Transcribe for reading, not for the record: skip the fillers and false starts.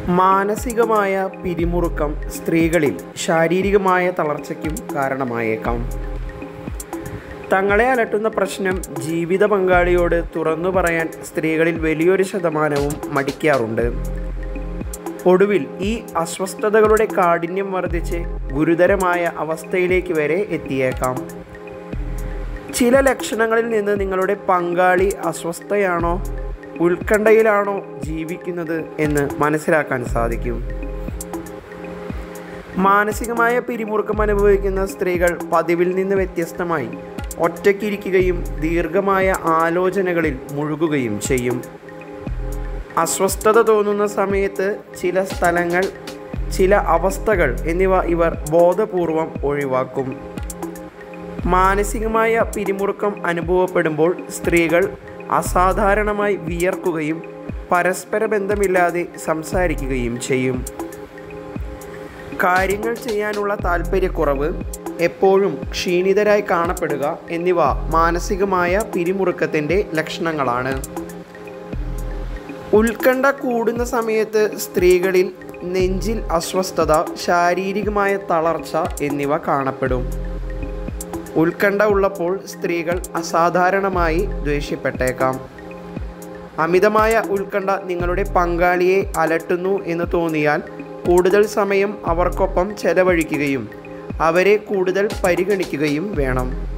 മാനസികമായ പിരിമുറുക്കം സ്ത്രീകളിൽ ശാരീരികമായ തളർച്ചയ്ക്കും കാരണമായേക്കാം. തങ്ങളെ അലട്ടുന്ന പ്രശ്നം ജീവിത പങ്കാളിയോട് തുറന്നു പറയാൻ സ്ത്രീകളിൽ വലിയൊരു ശതമാനവും മടിക്കാറുണ്ട്. ഒടുവിൽ ഈ അസ്വസ്ഥതകളുടെ കാഠിന്യം വർദ്ധിച്ച് ഗുരുതരമായ അവസ്ഥയിലേക്ക് വരെ എത്തിയേക്കാം. ചില ലക്ഷണങ്ങളിൽ നിന്ന് നിങ്ങളുടെ പങ്കാളി അസ്വസ്ഥയാണോ, ഉത്കണ്ഠയിലാണോ ജീവിക്കുന്നത് എന്ന് മനസ്സിലാക്കാൻ സാധിക്കും. മാനസികമായ പിരിമുറുക്കം അനുഭവിക്കുന്ന സ്ത്രീകൾ പതിവിൽ നിന്ന് വ്യത്യസ്തമായി ഒറ്റയ്ക്കിരിക്കുകയും ദീർഘമായ ആലോചനകളിൽ മുഴുകുകയും ചെയ്യും. അസ്വസ്ഥത തോന്നുന്ന സമയത്ത് ചില സ്ഥലങ്ങൾ, ചില അവസ്ഥകൾ എന്നിവ ഇവർ ബോധപൂർവം ഒഴിവാക്കും. മാനസികമായ പിരിമുറുക്കം അനുഭവപ്പെടുമ്പോൾ സ്ത്രീകൾ അസാധാരണമായി വിയർക്കുകയും പരസ്പര ബന്ധമില്ലാതെ സംസാരിക്കുകയും ചെയ്യും. കാര്യങ്ങൾ ചെയ്യാനുള്ള താല്പര്യക്കുറവ്, എപ്പോഴും ക്ഷീണിതരായി കാണപ്പെടുക എന്നിവ മാനസികമായ പിരിമുറുക്കത്തിൻ്റെ ലക്ഷണങ്ങളാണ്. ഉത്കണ്ഠ കൂടുന്ന സമയത്ത് സ്ത്രീകളിൽ നെഞ്ചിൽ അസ്വസ്ഥത, ശാരീരികമായ തളർച്ച എന്നിവ കാണപ്പെടും. ഉത്കണ്ഠ ഉള്ളപ്പോൾ സ്ത്രീകൾ അസാധാരണമായി ദേഷ്യപ്പെട്ടേക്കാം. അമിതമായ ഉത്കണ്ഠ നിങ്ങളുടെ പങ്കാളിയെ അലട്ടുന്നു എന്ന് തോന്നിയാൽ കൂടുതൽ സമയം അവർക്കൊപ്പം ചെലവഴിക്കുകയും അവരെ കൂടുതൽ പരിഗണിക്കുകയും വേണം.